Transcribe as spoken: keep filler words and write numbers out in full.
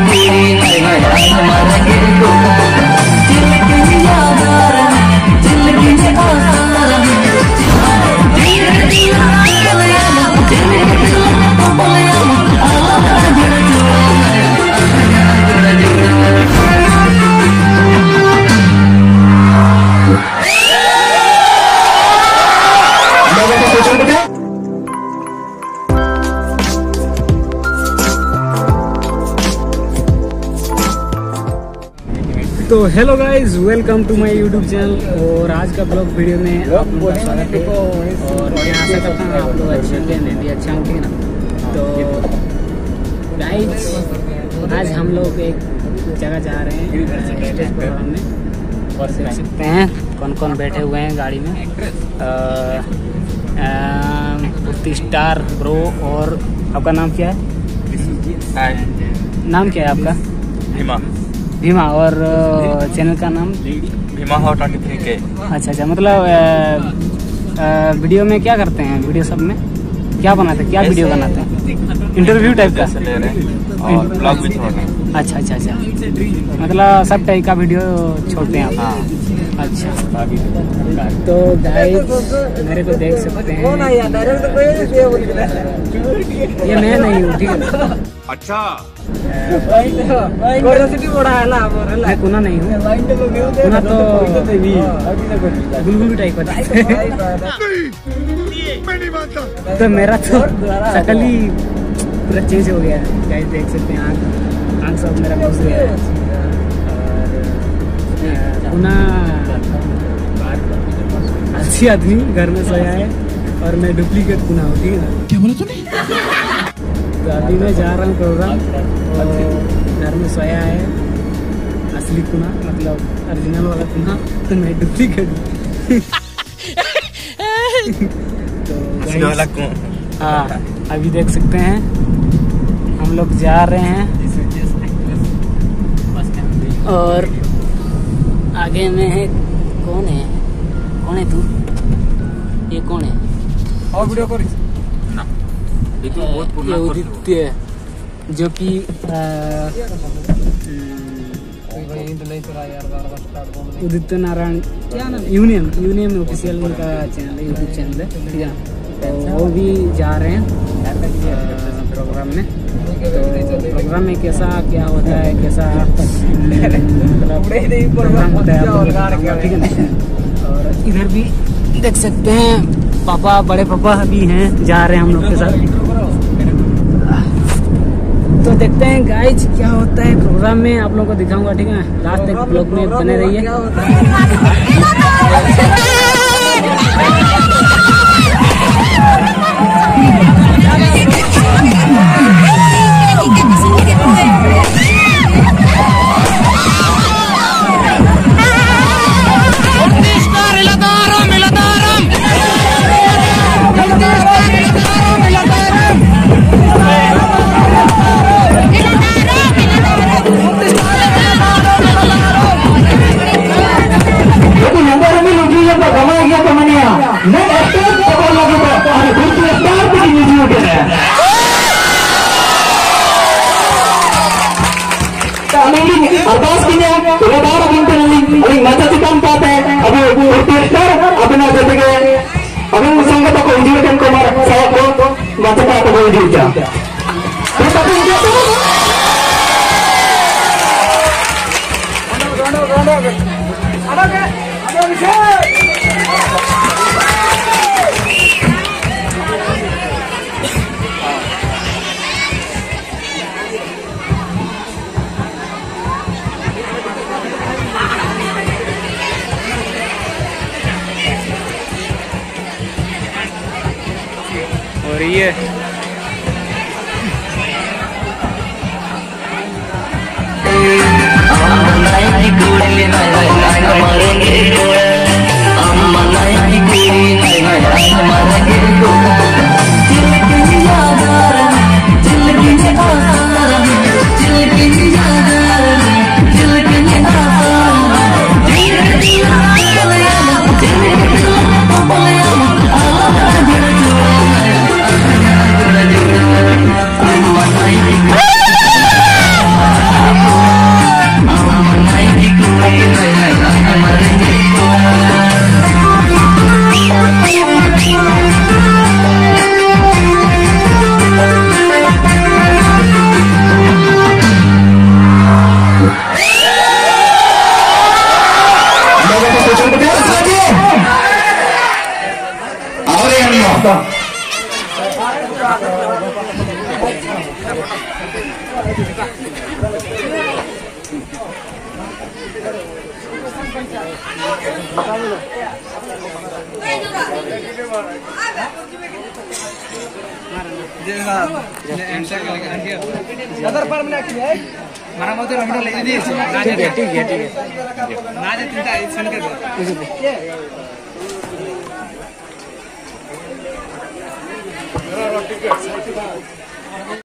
तो hello guys, welcome to my YouTube channel. और आज का ब्लॉग वीडियो में आप लोगों का स्वागत है। और मैं आशा करता हूँ आप लोग अच्छे होंगे, मैं भी अच्छा हूँ, ठीक है ना। तो गाइज आज हम लोग एक जगह जा रहे हैं स्टेज प्रोग्राम में, और देख सकते हैं कौन कौन बैठे हुए हैं गाड़ी में। पुर्ती स्टार ब्रो, और आपका नाम क्या है? नाम क्या है आपका? भीमा। भीमा। और चैनल का नाम भीमा हाउ ट्वेंटी थ्री के। अच्छा अच्छा, मतलब आ, आ, वीडियो में क्या करते हैं? वीडियो सब में क्या बनाते हैं? क्या वीडियो बनाते हैं? इंटरव्यू टाइप का ले रहे हैं और ब्लॉग भी छोड़ रहे हैं। अच्छा अच्छा अच्छा, मतलब सब टाइप का वीडियो छोड़ते हैं आप? हाँ। अच्छा, तो गाइस मेरे को देख सकते हैं, ये मैं नहीं हूँ, ठीक है। अच्छा, मैं कुना नहीं हूँ। कुना तो गुलगुल टाइप का। तो मेरा तो शकल ही पूरा चेंज हो गया है गाइस, देख सकते हैं। आँख आँख सब मेरा घुस गया है। और कुना अच्छी आदमी घर में सोया है, और मैं डुप्लीकेट कुना हूँ, ठीक है ना। क्या बोला तूने? तो अभी मैं जा रहा हूँ प्रोग्राम, और घर में सोया है असली कुना, मतलब ओरिजिनल वाला कुना, तो मैं डुप्लीकेट हूँ। तो हाँ, अभी देख सकते हैं हम लोग जा रहे हैं, और आगे में है कौन है? कौन है तू? ये कौन है? और वीडियो करी ना, ये तो बहुत पुराना उदित्य, जो कि उदित्य नारायण, क्या नाम? यूनियन यूनियन ऑफिशियल उनका चैनल है, यूट्यूब चैनल है, ठीक है। तो वो भी जा रहे हैं प्रोग्राम में। तो प्रोग्राम में कैसा क्या होता है, कैसा प्रोग्राम होता है, ठीक है ना। और इधर भी देख सकते हैं पापा, बड़े पापा भी हैं, जा रहे हैं हम लोग के साथ। तो देखते हैं गाइज क्या होता है प्रोग्राम में, आप लोगों को दिखाऊंगा, ठीक है ना। लास्ट तक ब्लॉग में बने रहिए। और ये ठीक है ठीक है ठीक है